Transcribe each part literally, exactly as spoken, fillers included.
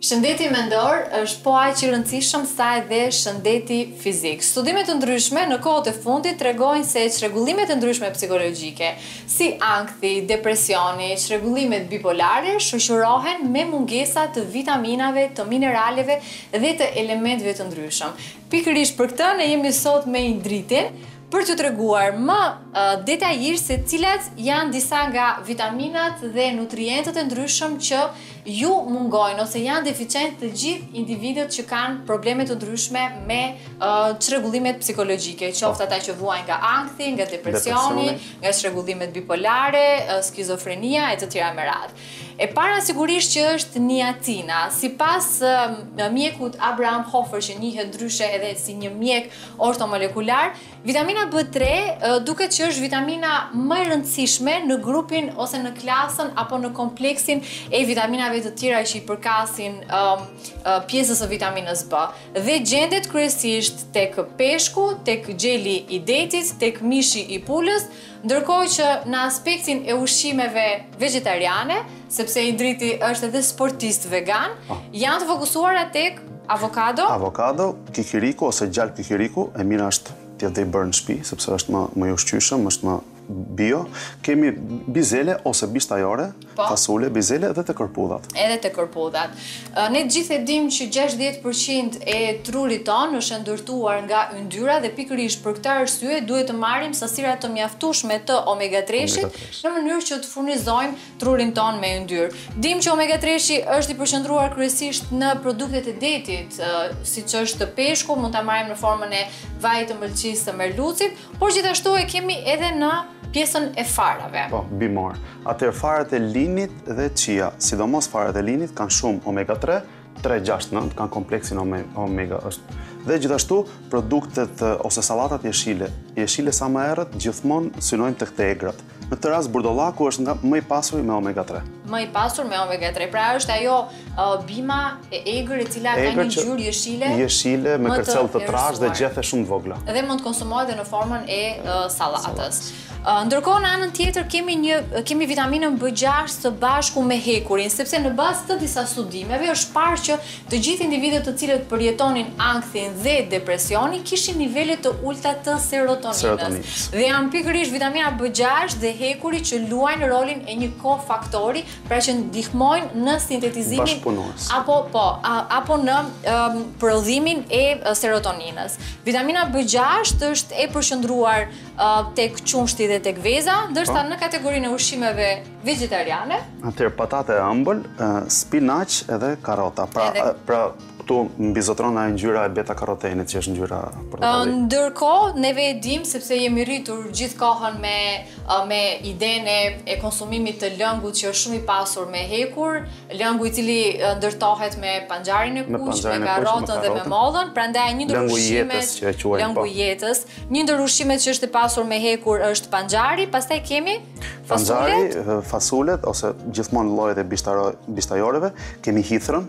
Shëndeti mendor është po aq i rëndësishëm sa edhe shëndeti fizik. Studime të ndryshme në kohët e fundit tregojnë se çrregullimet e ndryshme psikologjike, si ankthi, depresioni, çrregullimet bipolare shoqërohen me mungesa të vitaminave, të mineraleve dhe të elementeve të ndryshëm. Pikërisht për këtë ne jemi sot me Indritin për t'ju treguar më uh, detajisht se cilat janë disa nga vitaminat dhe nutrientët e ndryshëm që ju mungojnë ose janë deficient të gjithë individët që kanë probleme të ndryshme me uh, çrregullimet psikologjike, qoftë ata që vuajnë nga ankthi, nga depresioni, depresioni. nga çrregullimet bipolare, uh, skizofrenia e të tjera me radhë. E para sigurisht që është niacina. Sipas uh, mjekut Abraham Hoffer, që njihet ndryshe edhe si një mjek ortomolekular, vitamina B tre uh, duket që është vitamina më e rëndësishme në grupin ose në klasën apo në kompleksin e vitaminave të tjera që i përkasin um, uh, pjesës së vitaminës B. Dhe gjendet kryesisht tek peshku, tek gjeli i detit, tek mishi i pulës, ndërkohë që në aspektin e ushqimeve vegetariane, sepse Indriti është edhe sportist vegan, ah. janë të fokusuara tek avokado. Avokado, kikiriku ose gjallë kikiriku, e mira është t'ja dhe i bërë në shtëpi, sepse është më, më i ushqyeshëm, është më bio. Kemi bizele ose bistajore, po? fasule, bizele dhe të kërpudhat. Edhe të kërpudhat. Ne gjithë e dim që gjashtëdhjetë përqind e trurit ton është ndërtuar nga yndyra dhe pikërisht për këtë arsye duhet të marrim sasira të mjaftueshme të omega tre-shit në mënyrë që të furnizojmë trurin ton me yndyrë. Dim që omega tre-shi është i përqendruar kryesisht në produktet e detit, siç është peshku, mund ta marrim në formën e vajit të mëlçisë të merlucit, por gjithashtu e kemi edhe në pjesën e farave. Po, bimor. Atëherë farat e linit dhe chia, sidomos farat e linit kanë shumë omega tre, tre gjashtë nëntë, kanë kompleksin omega është. Dhe gjithashtu produktet ose sallatat jeshile. Jeshile sa më errët gjithmonë synojnë tek të egrat. Në këtë rast burdollaku është nga më i pasur me omega tre. Më i pasur me omega tre. Pra është ajo uh, bima e egër e cila ka një ngjyrë jeshile. Jeshile me kërcell të trashë dhe gjethe shumë të vogla. Dhe mund të konsumohet edhe në formën e uh, sallatës. Uh, ndërkohë në anën tjetër kemi një kemi vitaminën B gjashtë së bashku me hekurin, sepse në bazë të disa studimeve është parë që të gjithë individët të cilët përjetonin ankthin dhe depresionin kishin nivele të ulta të serotoninës. Dhe janë pikërisht vitamina B gjashtë dhe hekuri që luajnë rolin e një kofaktori, pra që ndihmojnë në sintetizimin apo po a, apo në um, prodhimin e uh, serotoninës. Vitamina B gjashtë është e përqendruar uh, tek qumshti dhe tek veza, ndërsa në kategorinë e ushqimeve vegetariane. Atëherë patate e ëmbël, spinaq edhe karrota. Pra, edhe... pra këtu mbizotron ajo ngjyra e beta karotenit që është ngjyra portokalli. Ndërkohë neve e dim sepse jemi rritur gjithë kohën me me idenë e konsumimit të lëngut që është shumë i pasur me hekur, lëngu i cili ndërtohet me panxarin e kuq, me karrotën dhe me mollën, prandaj një ndër ushqimet, lëngu i jetës, një ndër ushqimet që është i pasur me hekur është panxari, pastaj kemi fasulet, panxari, fasulet ose gjithmonë llojet e bistajoreve, kemi hithrën,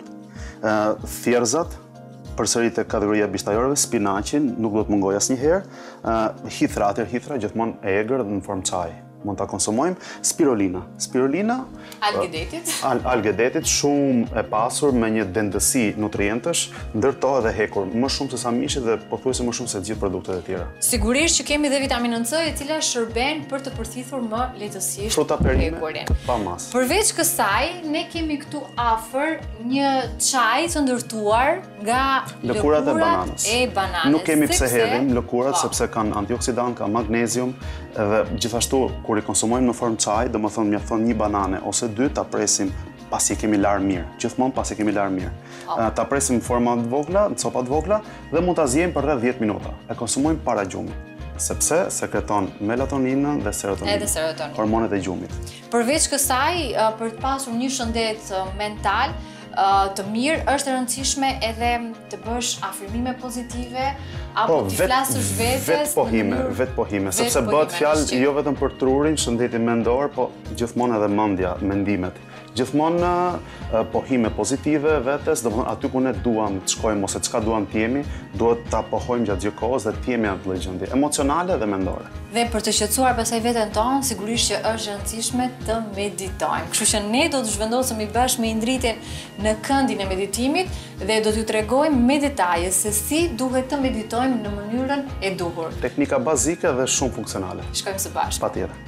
thjerrzat, përsërit e kategoria bistajoreve, spinaqin, nuk do të mungoj asnjëherë, hithra, atëherë hithra gjithmonë e egër dhe në formë çaji. Mund ta konsumojmë. Spirulina. Spirulina, algedetit. Al, algedetit shumë e pasur me një dendësi nutrientësh, ndërtohet dhe hekur, më shumë se sa mishi dhe pothuajse më shumë se gjithë produktet e tjera. Sigurisht që kemi dhe vitaminën C, e cila shërben për të përthithur më lehtësisht fruta perime, pa mas. Përveç kësaj, ne kemi këtu afër një çaj të ndërtuar nga lëkurat e bananës. E bananës. Nuk kemi pse hedhim lëkurat sepse kanë antioksidant, kanë magnezium, edhe gjithashtu kur i konsumojmë në formë çaj, domethënë mjafton një banane ose dy ta presim pasi kemi larë mirë, gjithmonë pasi kemi larë mirë. Oh. Ta presim në forma të vogla, në copa të vogla dhe mund ta ziejmë për rreth dhjetë minuta. E konsumojmë para gjumit, sepse sekreton melatoninën dhe serotoninën, serotonin. hormonet e gjumit. Përveç kësaj, për të pasur një shëndet mental të mirë, është e rëndësishme edhe të bësh afirmime pozitive apo të flasësh vetes. Vetë pohime, vetë pohime, sepse bëhet fjalë jo vetëm për trurin, shëndetin mendor, po gjithmonë edhe mendja, mendimet. Gjithmonë pohime pozitive vetes, domethënë aty ku ne duam të shkojmë ose çka duam të jemi, duhet ta pohojmë gjatë gjithë kohës dhe të jemi atë lloj gjendje emocionale dhe mendore. Dhe për të qetësuar pasaj veten tonë, sigurisht që është e rëndësishme të meditojmë. Kështu që ne do të zhvendosemi bashkë me Indritin në këndin e meditimit dhe do t'ju tregojmë me detaje se si duhet të meditojmë në mënyrën e duhur. Teknika bazike dhe shumë funksionale. Shkojmë së bashku. Patjetër.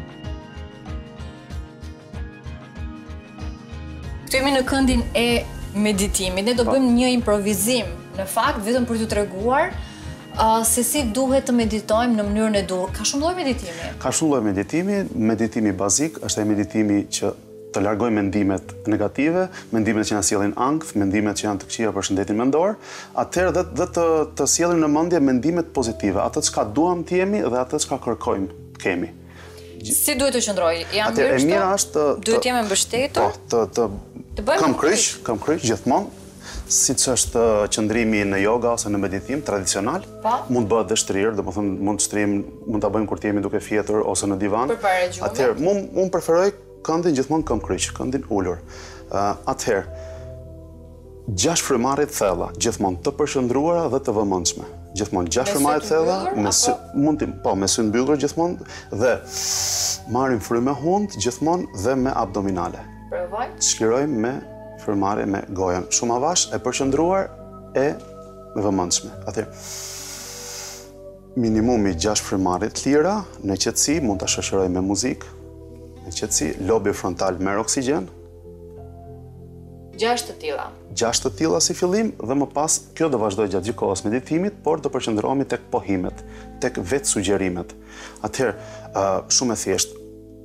Këtu jemi në këndin e meditimit. Ne do bëjmë një improvizim, në fakt, vetëm për t'ju treguar uh, se si duhet të meditojmë në mënyrën e duhur. Ka shumë lloj meditimi? Ka shumë lloj meditimi. Meditimi bazik është ai meditimi që të largoj mendimet negative, mendimet që na sjellin ankth, mendimet që janë të këqija për shëndetin mendor, atëherë dhe, dhe të, të sjellim në mendje mendimet pozitive, atë çka duam të jemi dhe atë çka kërkojmë të kemi. Si duhet të qëndroj? Jam mirë kështu? është Duhet jemi mbështetur? Po, të të Të bëjmë kam kryq, kam kryq gjithmonë, siç është qëndrimi në yoga ose në meditim tradicional, Pa. mund të bëhet dhe shtrirë, domethënë mund të shtrim, mund ta bëjmë kur të jemi duke fjetur ose në divan. Përpara gjumit. Atëherë, unë unë preferoj këndin gjithmonë kam kryq, këndin ulur. Uh, atëherë, gjashtë frymarrje të thella, gjithmonë të përqendruara dhe të vëmendshme. Gjithmonë gjashtë frymarrje të thella, me sy, mund të, po, me sy mbyllur gjithmonë dhe marrim frymë hund gjithmonë dhe me abdominale. Provoj. Çlirojmë me frymarrje me gojën, shumë avash, e përqendruar e vëmendshme. Atëherë, minimumi gjashtë frymarrje të lira, në qetësi mund ta shoqëroj me muzikë, në qetësi, lobi frontal merr oksigjen. Gjashtë të tilla. Gjashtë të tilla si fillim dhe më pas kjo do vazhdoj gjatë gjithë kohës meditimit, por do përqendrohemi tek pohimet, tek vetë sugjerimet. Atëherë, uh, shumë e thjeshtë.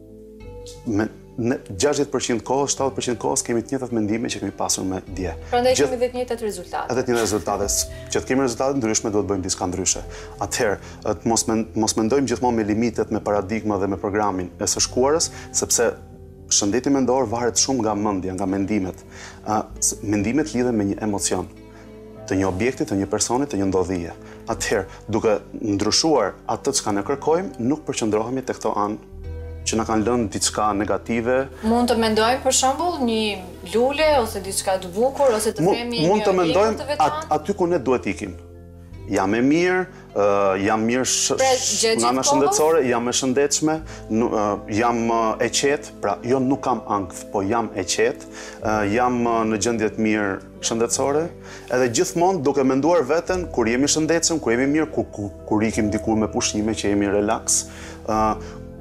Me në gjashtëdhjetë përqind kohës, shtatëdhjetë përqind kohës kemi të njëjtat mendime që kemi pasur me dje. Prandaj kemi dhe të njëjtat rezultate. Edhe të njëjtat rezultate. Që të kemi rezultate ndryshme, duhet bëjmë diçka ndryshe. Atëherë, të mos men, mos mendojmë gjithmonë me limitet, me paradigma dhe me programin e së shkuarës, sepse shëndeti mendor varet shumë nga mendja, nga mendimet. Uh, mendimet lidhen me një emocion, të një objekti, të një personi, të një ndodhije. Atëherë, duke ndryshuar atë çka ne kërkojmë, nuk përqendrohemi tek këto anë që na kanë lënë diçka negative. Mund të mendojmë për shembull një lule ose diçka të bukur ose të themi një mund të mendojmë at, aty ku ne duhet ikim. Jam e mirë, uh, jam mirë sh sh nga ana shëndetësore, jam e shëndetshme, uh, jam uh, e qetë, pra jo nuk kam ankth, po jam e qetë, uh, jam uh, në gjendje të mirë shëndetësore, edhe gjithmonë duke menduar veten kur jemi shëndetshëm, kur jemi mirë, kur, kur, kur ikim diku me pushime që jemi relaks, uh,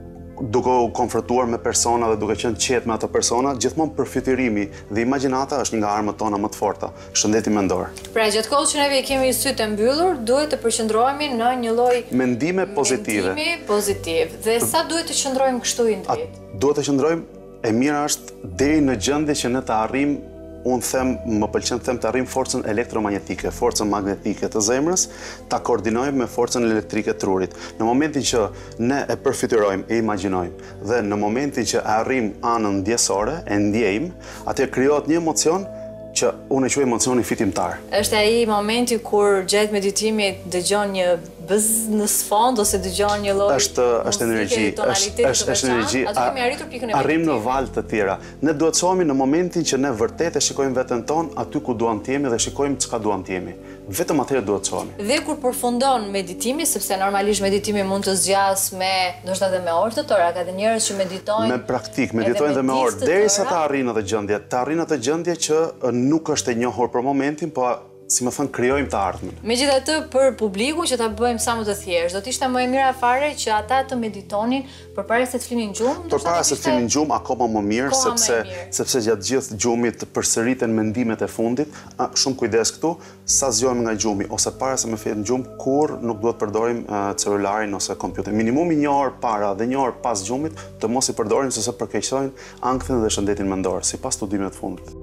duke u konfrontuar me persona dhe duke qenë qetë me ato persona, gjithmonë përfitërimi dhe imagjinata është një nga armët tona më të forta, shëndeti mendor. Pra, gjatë kohës që neve kemi sytë e mbyllur, duhet të përqendrohemi në një lloj mendime pozitive. Mendimi pozitiv. Dhe sa duhet të qëndrojmë kështu Indrit? Duhet të qëndrojmë, e mira është deri në gjendje që ne të arrijmë, unë them, më pëlqen të them të arrijmë forcën elektromagnetike, forcën magnetike të zemrës, ta koordinojmë me forcën elektrike të trurit. Në momentin që ne e përfityrojmë, e imagjinojmë, dhe në momentin që arrijmë anën ndjesore, e ndjejmë, atëherë krijohet një emocion që unë e quaj emocionin fitimtar. Është ai momenti kur gjatë meditimit dëgjon një bëz në sfond ose dëgjon një lloj është është energji, është është është energji. Atë kemi arritur pikën e arrim në valë të tjera. Ne duhet të shohemi në momentin që ne vërtet e shikojmë veten tonë aty ku duam të jemi dhe shikojmë çka duam të jemi. Vetëm atëherë duhet të shohemi. Dhe kur përfundon meditimi, sepse normalisht meditimi mund të zgjas me, ndoshta edhe me orë të tëra, ka dhe njerëz që meditojnë me praktik, meditojnë dhe me orë derisa të arrijnë atë gjendje, të arrijnë atë gjendje që nuk është e njohur për momentin, po si më thënë, krijojmë të ardhmen. Megjithatë, për publikun që ta bëjmë sa më të thjeshtë, do të ishte më e mira fare që ata të meditonin përpara se të flinin gjumë. Përpara se të flinin gjumë, akoma më mirë, sepse sepse gjatë gjithë gjumit përsëriten mendimet e fundit. A, shumë kujdes këtu, sa zgjohemi nga gjumi ose para se më fillojmë gjumë, kur nuk duhet përdorim uh, celularin ose kompjuterin. Minimumi një orë para dhe një orë pas gjumit, të mos i përdorim sepse përkeqësojnë ankthin dhe shëndetin mendor, sipas studimeve të fundit.